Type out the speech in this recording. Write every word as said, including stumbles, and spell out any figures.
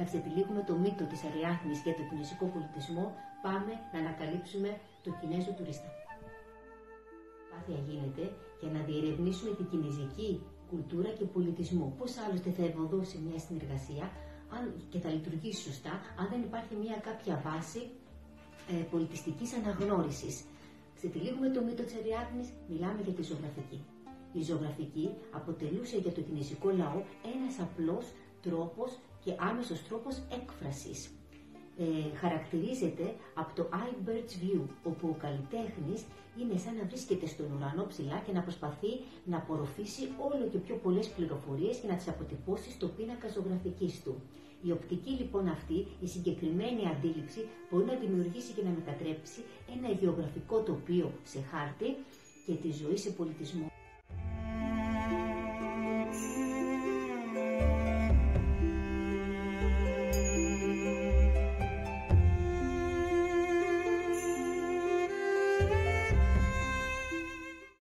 ξετυλίγουμε το μύτο της Αριάδνης για το κινέζικο πολιτισμό, πάμε να ανακαλύψουμε το Κινέζο τουρίστα. Προσπάθεια γίνεται για να διερευνήσουμε την κινέζικη κουλτούρα και πολιτισμό. Πώς άλλωστε θα ευωδώσει μια συνεργασία αν, και θα λειτουργήσει σωστά, αν δεν υπάρχει μια κάποια βάση ε, πολιτιστικής αναγνώρισης. Ξετυλίγουμε το μύτο της Αριάδνης, μιλάμε για τη ζωγραφική. Η ζωγραφική αποτελούσε για το κινέζικο λαό ένας απλός τρόπος και άμεσος τρόπος έκφρασης. Ε, χαρακτηρίζεται από το Eye Bird's View, όπου ο καλλιτέχνης είναι σαν να βρίσκεται στον ουρανό ψηλά και να προσπαθεί να απορροφήσει όλο και πιο πολλές πληροφορίες και να τις αποτυπώσει στο πίνακα ζωγραφικής του. Η οπτική λοιπόν αυτή, η συγκεκριμένη αντίληψη, μπορεί να δημιουργήσει και να μετατρέψει ένα γεωγραφικό τοπίο σε χάρτη και τη ζωή σε πολιτισμό.